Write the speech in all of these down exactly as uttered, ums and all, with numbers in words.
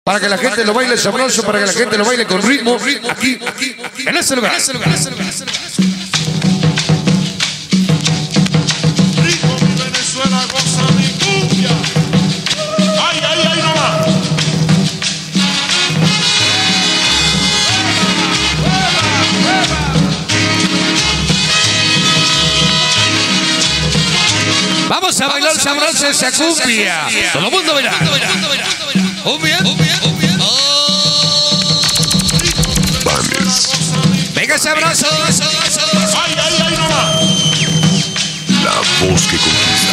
para que la gente lo baile sabroso, para que la gente lo baile con ritmo, aquí, en este lugar. Rico mi Venezuela, goza mi cumbia. Ay, ay, ay, no más. Vamos a bailar sabroso esa cumbia. Todo el mundo baila. Cumbia. Venga sabroso. Ay, ay, ay, no más. La voz que conquista.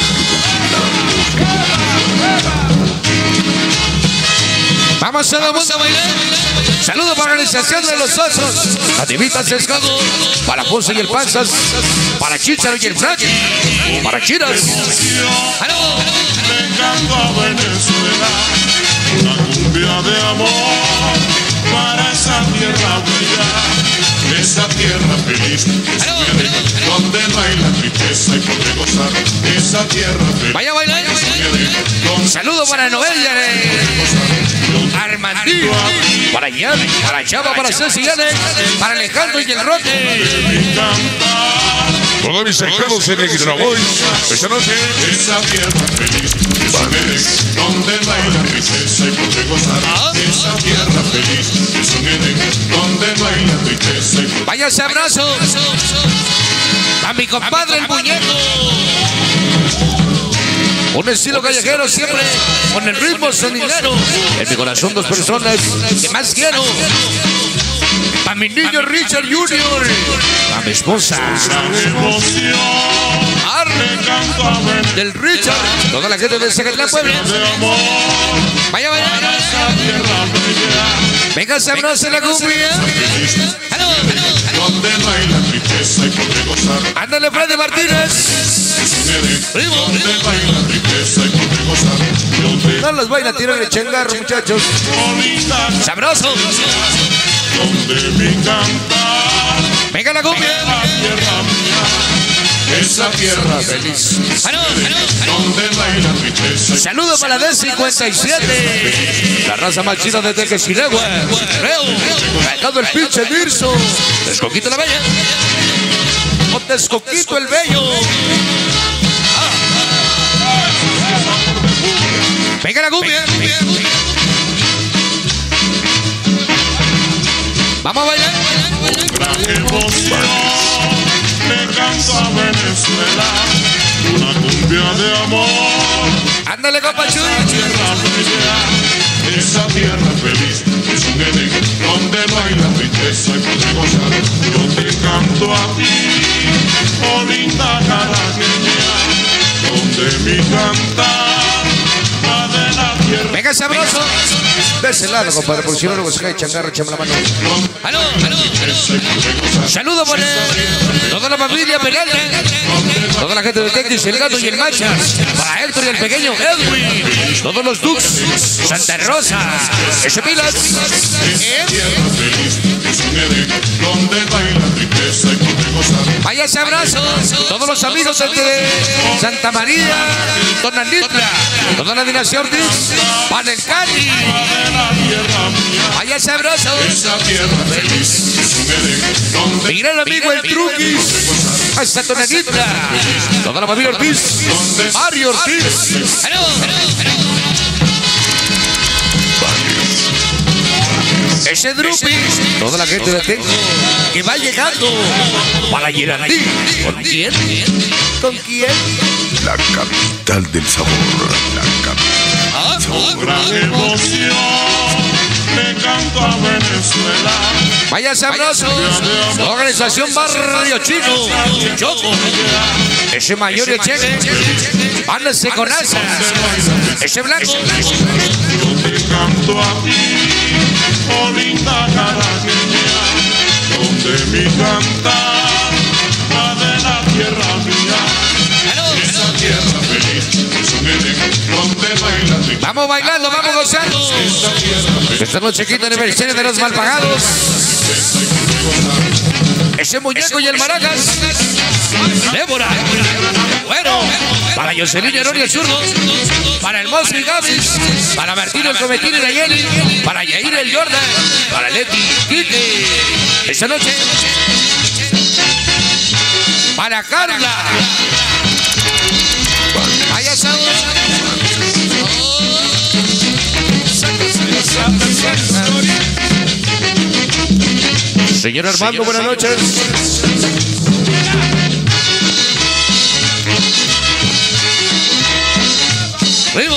Vamos todo el mundo a bailar. Saludos para la organización de los osos. Nativitas Escado. Para Ponce y el Panzas. Para Chicharo y el Frank. Para Chiras. Me canto a Venezuela, una cumbia de amor para esa tierra bella, esa tierra feliz, donde no hay la tristeza y poder gozar, esa tierra feliz. Vaya a bailar. Saludos para Noelia, Armandí, para Yan, para Chava, para Ceci, para Alejandro y el Rote. Todos mis cercanos en el Graboy. Esta noche. Esa tierra feliz, donde no hay la tristeza y poder gozar, esa tierra feliz, es un Edén, donde no hay la tristeza y poder. Vaya ese abrazo a mi compadre el muñeco. Un estilo callejero siempre con el ritmo sonidero. En mi corazón dos personas que más quiero. A mi niño Richard junior A mi esposa Arne del Richard. Toda la gente de Zacatlán, Puebla. Vaya, vaya. Venga, sabrosa la cumbia. Ándale, Freddy Martínez. Primo. No los vayan a tirar el changarro, muchachos. Sabroso. Donde mi cantar, venga la cumbia. Esa tierra feliz, donde no hay la tristeza. Saludos para la D cincuenta y siete, la raza más china de Tequesinagua. Reo, sacando el pinche Dirso. Descoquito la bella. O Descoquito el bello. Ah. Venga la cumbia. Vamos a bailar. Gran emoción, me canto a Venezuela, una cumbia de amor. Ándale, compa Chuy. Tierra bella, esa tierra feliz, es un Edén, donde no hay la tristeza y poder gozar. Yo te canto a ti, oh linda caraqueña, donde mi cantar va de la tierra. Venga, sabroso. De ese lado, compadre, por si no luego se cae changarro, echame la mano. ¡Aló, aló! Saludos por toda la familia Peralta, toda la gente de Texas, el Gato y el Machas, para Héctor y el pequeño Edwin, todos los Dux, Santa Rosa, ese Pilas. Vaya ese abrazo, todos los amigos de Santa María, Tonanitla, toda la dinastía Ortiz, para el Cali. Vaya ese abrazo. Mi gran amigo el Truquis, hasta Tonanitla, toda la familia Ortiz, Mario Ortiz. ¡Aló! Ese Drupi, toda la gente de Tengo que va llegando para Girandí. ¿Con quién? ¿Con quién? La capital del sabor. La capital. ¿Ah? Gran emoción, me canto a Venezuela. Vaya sabroso. Organización Barrio Chino. Choco. Ese mayor y cheque. Ándese con asa. Ese blanco. Yo te canto a ti, oh linda caraqueña, donde mi cantar va de la tierra mía. Esa tierra feliz, es un Edén, donde no hay la tristeza. Vamos bailando, vamos gozando. Esta noche quita aniversario de los malpagados. Ese muñeco y el maracas. Débora. Bueno, para Jocelyn Herodia Zurdo, para el Mosco y Gavis, para Martín el Cometín y Nayeli, para Yair el Jordan, para Leti Kike. Esta noche, para Carla. Allá estamos. Señor Armando, buenas noches. ¡Vivo!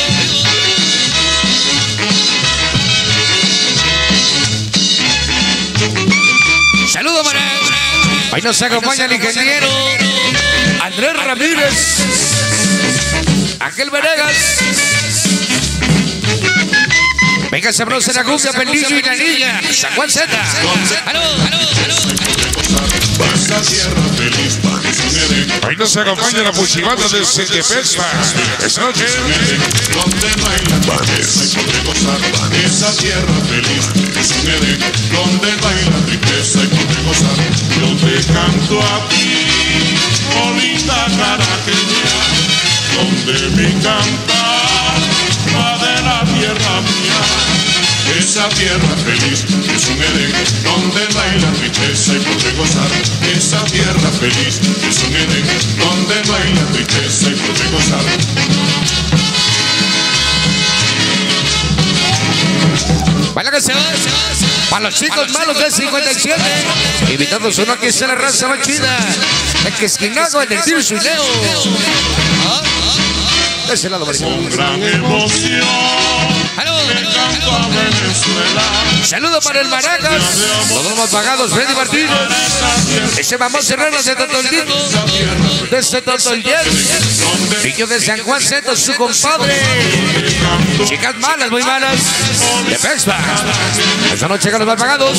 Saludos para... Ahí nos acompaña el ingeniero Andrés Ramírez, Ángel Venegas. Venga, sabrosa la cumbia, Pendillo y la niña, San Juan Z. ¡Aló, aló, aló! Ahí nos acompaña la puchibanda del Setepespa. Esta noche. Donde bailan riqueza y poder gozar. Esa tierra feliz es un Edén. Donde bailan riqueza y poder gozar. Yo te canto a ti, oh linda caraqueña. Donde mi cantar va de la tierra mía. Esa tierra feliz es un Edén, donde baila riqueza y poder gozar. Esa tierra feliz es un Edén, donde baila riqueza y poder gozar. Baila que se va, para los chicos malos del cincuenta y siete, invitando uno aquí es la raza más chida, el que esquinago en el Tirso y Leo. De ese lado, María. Con gran emoción. ¡Aló! Canto a Venezuela. Saludo para el Maracas, todos los pagados, Freddy Martínez, ese vamos Serrano de Totoldito, desde Totoldien, niño de San Juan Z, su compadre, chicas malas, muy malas, de Pespa, esta noche con los mal pagados.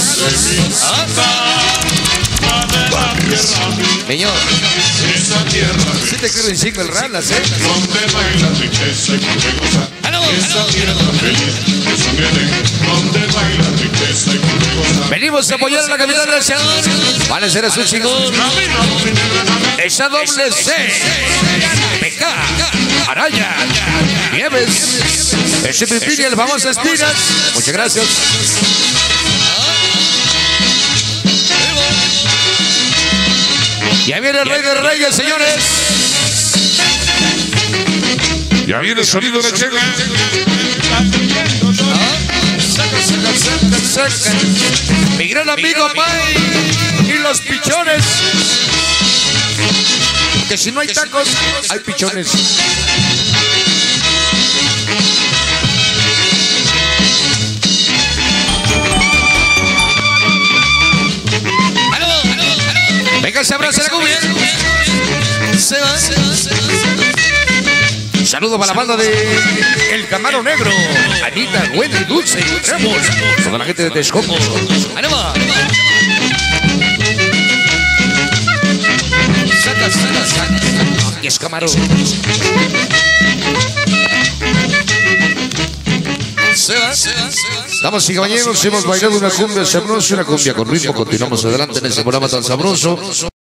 Niño, si te quiero encima el ralas, eh. Donde baila riqueza y poder gozar. Esa tierra feliz es un Edén, donde baila riqueza y poder gozar. Venimos a apoyar a la capital del Señor. Vale, será su chingón. Esa doble C. P K. Araya. Nieves. Ese Pipín y el famoso Espinas. Muchas gracias. Ya viene el Rey de Reyes, señores. Ya viene el sonido de Chega. Mi gran amigo Mike y los pichones. Que si no hay tacos, hay pichones. Venga, se abraza la cumbia. Se va, se va, se va. Saludo para la banda de El Camaro Negro, Anita, Wendy, Dulce y Tremos. Toda la gente de Texcoco. ¡Anima! Saca, saca, saca. Aquí es Camaro. Se va, se va, se va. Damas y caballeros, hemos bailado una cumbia sabrosa, una cumbia con ritmo. Continuamos adelante en ese programa tan sabroso.